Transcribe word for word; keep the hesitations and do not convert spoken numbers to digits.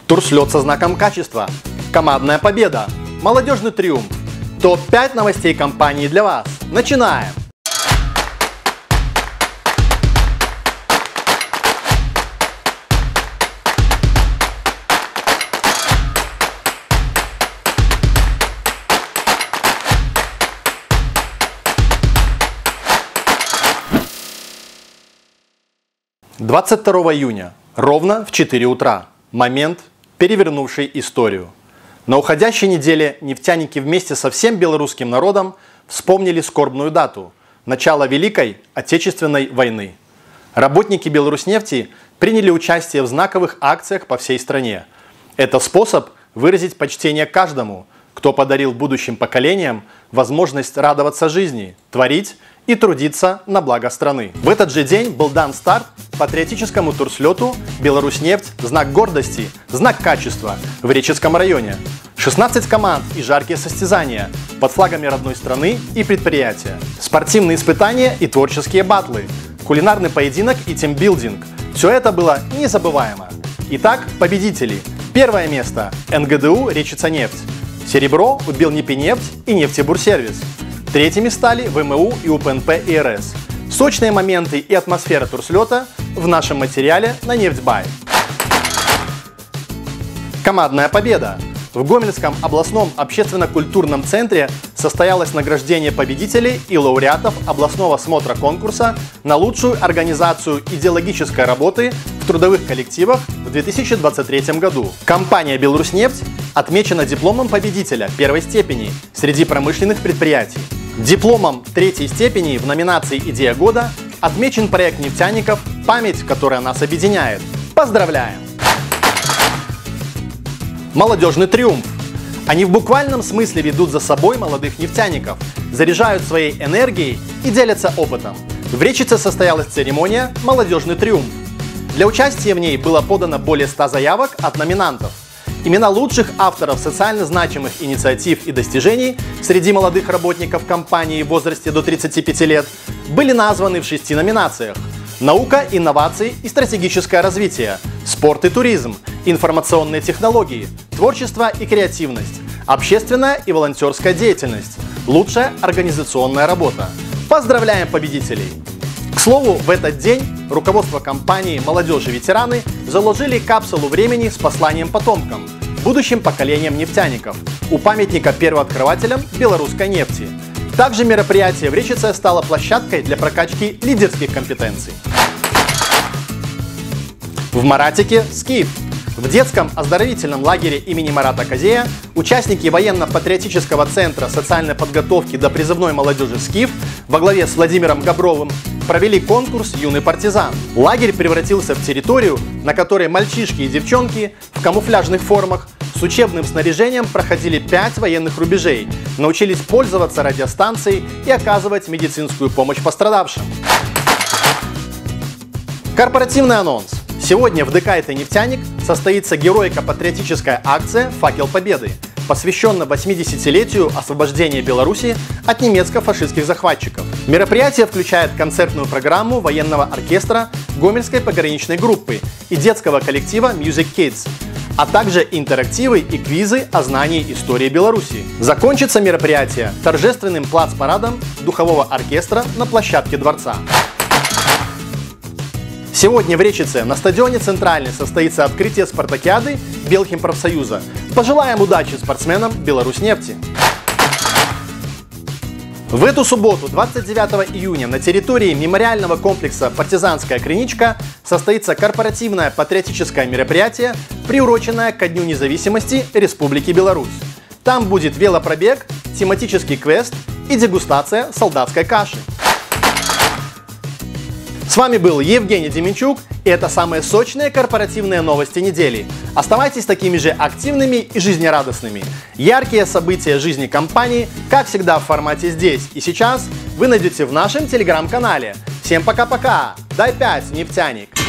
Турслет со знаком качества, командная победа, молодежный триумф. топ пять новостей компании для вас. Начинаем! двадцать второго июня, ровно в четыре утра. Момент, перевернувший историю. На уходящей неделе нефтяники вместе со всем белорусским народом вспомнили скорбную дату – начало Великой Отечественной войны. Работники Беларуснефти приняли участие в знаковых акциях по всей стране. Это способ выразить почтение каждому, кто подарил будущим поколениям возможность радоваться жизни, творить и трудиться на благо страны. В этот же день был дан старт патриотическому турслету «Беларуснефть. Знак гордости. Знак качества» в Речицком районе. шестнадцать команд и жаркие состязания под флагами родной страны и предприятия. Спортивные испытания и творческие батлы. Кулинарный поединок и тимбилдинг. Все это было незабываемо. Итак, победители. Первое место – эн гэ дэ у «Речица-нефть». Серебро у Белнепинефть и Нефтебурсервис. Третьими стали вэ эм у и у пэ эн пэ и эр эс. Сочные моменты и атмосфера турслета в нашем материале на Нефтьбай. Командная победа. В Гомельском областном общественно-культурном центре состоялось награждение победителей и лауреатов областного смотра конкурса на лучшую организацию идеологической работы в трудовых коллективах в две тысячи двадцать третьем году. Компания «Беларуснефть» отмечена дипломом победителя первой степени среди промышленных предприятий. Дипломом третьей степени в номинации «Идея года» отмечен проект нефтяников «Память, которая нас объединяет». Поздравляем! Молодежный триумф. Они в буквальном смысле ведут за собой молодых нефтяников, заряжают своей энергией и делятся опытом. В Речице состоялась церемония «Молодежный триумф». Для участия в ней было подано более ста заявок от номинантов. Имена лучших авторов социально значимых инициатив и достижений среди молодых работников компании в возрасте до тридцати пяти лет были названы в шести номинациях: наука, инновации и стратегическое развитие, спорт и туризм, информационные технологии, творчество и креативность, общественная и волонтерская деятельность, лучшая организационная работа. Поздравляем победителей! К слову, в этот день руководство компании «Молодежь и ветераны» заложили капсулу времени с посланием потомкам, будущим поколениям нефтяников, у памятника первооткрывателям белорусской нефти. Также мероприятие в Речице стало площадкой для прокачки лидерских компетенций. В Маратике «Скиф». В детском оздоровительном лагере имени Марата Козея участники военно-патриотического центра социальной подготовки до призывной молодежи «Скиф» во главе с Владимиром Габровым провели конкурс «Юный партизан». Лагерь превратился в территорию, на которой мальчишки и девчонки в камуфляжных формах с учебным снаряжением проходили пять военных рубежей, научились пользоваться радиостанцией и оказывать медицинскую помощь пострадавшим. Корпоративный анонс. Сегодня в дэ ка «ай тэ Нефтяник» состоится героико-патриотическая акция «Факел Победы», посвященная восьмидесятилетию освобождения Беларуси от немецко-фашистских захватчиков. Мероприятие включает концертную программу военного оркестра Гомельской пограничной группы и детского коллектива Music Kids, а также интерактивы и квизы о знании истории Беларуси. Закончится мероприятие торжественным плац-парадом духового оркестра на площадке дворца. Сегодня в Речице на стадионе «Центральный» состоится открытие спартакиады Белхимпрофсоюза. Пожелаем удачи спортсменам Беларуснефти! В эту субботу, двадцать девятого июня, на территории мемориального комплекса «Партизанская криничка» состоится корпоративное патриотическое мероприятие, приуроченное ко Дню независимости Республики Беларусь. Там будет велопробег, тематический квест и дегустация солдатской каши. С вами был Евгений Деменчук, и это самые сочные корпоративные новости недели. Оставайтесь такими же активными и жизнерадостными. Яркие события жизни компании, как всегда, в формате «Здесь и сейчас» вы найдете в нашем телеграм-канале. Всем пока-пока! Дай пять, нефтяник!